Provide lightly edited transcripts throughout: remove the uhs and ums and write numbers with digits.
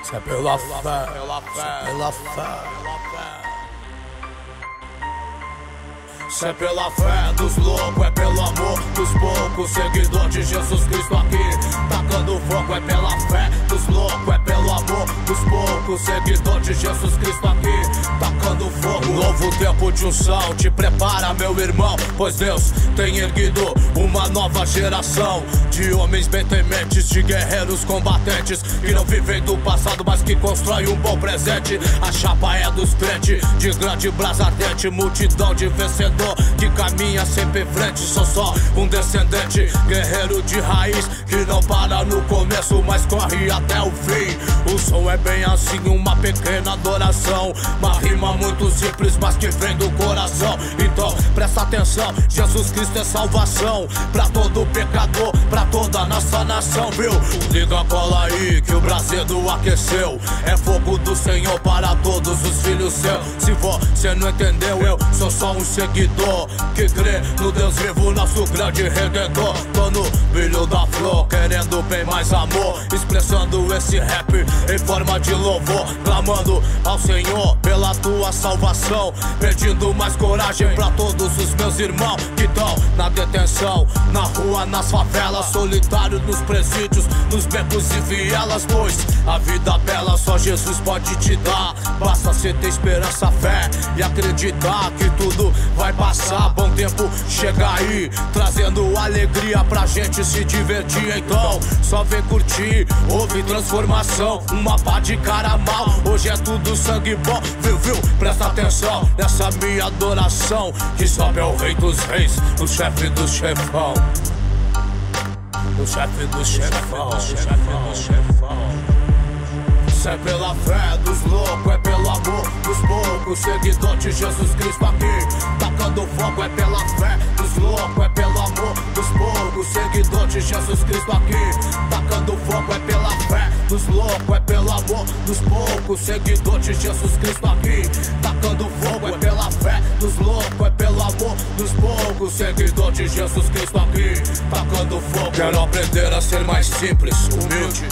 Se é pela fé, pela fé. Se é pela fé dos loucos, é pelo amor dos poucos. Seguidor de Jesus Cristo aqui, tacando fogo. É pela fé dos loucos, é pelo amor dos poucos. Seguidor de Jesus Cristo aqui, tacando fogo. Um novo tempo de unção te prepara, meu irmão, pois Deus tem erguido uma nova geração de homens bem tementes, de guerreiros combatentes, que não vivem do passado, mas que constroem um bom presente. A chapa é dos crentes, de grande brasa ardente, multidão de vencedor que caminha sempre em frente. Sou só um descendente, guerreiro de raiz, que não para no começo, mas corre até o fim. O som é bem assim, uma pequena adoração, uma rima muito simples, mas que vem do coração. Então presta atenção, Jesus Cristo é salvação pra todo pecador, pra toda a nossa nação, viu? Liga a cola aí que o braseiro aqueceu. É fogo do Senhor para todos os filhos seus. Se você não entendeu, eu sou só um seguidor que crê no Deus vivo, nosso grande redentor. Tô no brilho da flor, querendo bem mais amor, expressando esse rap em forma de louvor, clamando ao Senhor pela tua salvação, pedindo mais coragem pra todos os meus irmãos que estão na detenção, na rua, nas favelas, solitários nos presídios, nos becos e vielas. Pois a vida bela só Jesus pode te dar, basta cê ter esperança, fé e acreditar que tudo vai passar. Bom tempo chega aí, trazendo alegria pra gente se divertir. Então só vem curtir, houve transformação, uma pá de cara mal, hoje é tudo sangue bom, viu, viu? Presta atenção nessa minha adoração, que sobe é o rei dos reis, o chefe do chefão, o chefe do chefão, o chefe do chefão. Se é pela fé dos loucos, é pelo amor dos poucos. Seguidor de Jesus Cristo aqui, tacando fogo. É pela fé dos loucos, é pelo amor dos poucos. Seguidor de Jesus Cristo aqui, tacando fogo. É pela fé dos loucos, é pelo amor dos poucos. Seguidor de Jesus Cristo aqui, tacando fogo. É pela fé dos loucos, é pelo amor dos poucos. Seguidor de Jesus Cristo aqui, tacando fogo. Quero aprender a ser mais simples, humilde,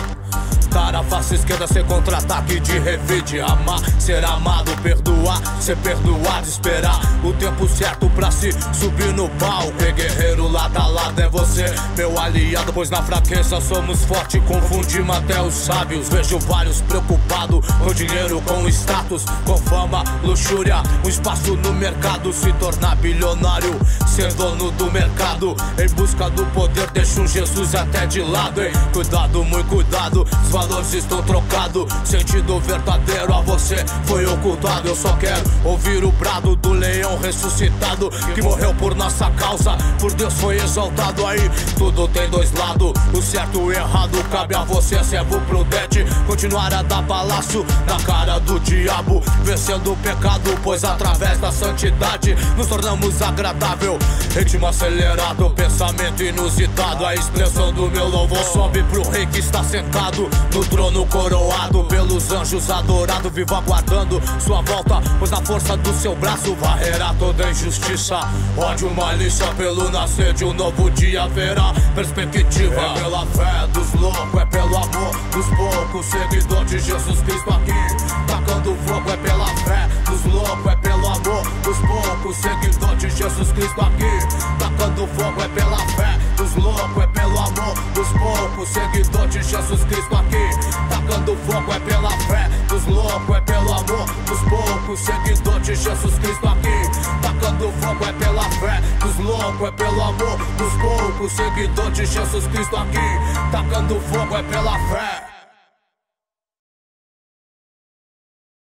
dar a face esquerda, ser contra-ataque de revide. Amar, ser amado, perdoar, ser perdoado, esperar o tempo certo pra se subir no palco. É guerreiro lado a lado, é você, meu aliado, pois na fraqueza somos fortes, confundimos até os sábios. Vejo vários preocupados com dinheiro, com status, com fama, luxúria, um espaço no mercado, se tornar bilionário, ser dono do mercado, em busca do poder, deixa um Jesus até de lado, hein? Cuidado, muito cuidado, os valores estão trocados, sentido verdadeiro a você foi ocultado. Eu só quero ouvir o brado do leão ressuscitado, que morreu por nossa causa, por Deus foi exaltado. Aí tudo tem dois lados, o certo e o errado, cabe a você, servo prudente, continuar a dar balaço na cara do diabo, vencendo o pecado, pois através da santidade nos tornamos agradável. Ritmo acelerado, pensamento inusitado, a expressão do meu louvor sobe pro rei que está sentado no trono, coroado pelos anjos, adorado, vivo aguardando sua volta, pois na força do seu braço varrerá toda injustiça, ódio, malícia. Pelo nascer de um novo dia haverá perspectiva. É pela fé dos loucos, é pelo amor dos poucos. Seguidor de Jesus Cristo aqui, tacando fogo. É pela fé dos loucos, é pelo amor dos poucos. Seguidor de Jesus Cristo aqui, tacando fogo. É pela fé dos loucos, é pelo amor dos poucos. Seguidor de Jesus Cristo aqui, tacando fogo. É pela fé dos loucos, é pelo amor dos poucos. Seguidor de Jesus Cristo aqui, tacando fogo. É pela fé dos loucos, é pelo amor dos poucos. Seguidor de Jesus Cristo aqui, tacando fogo. É pela fé.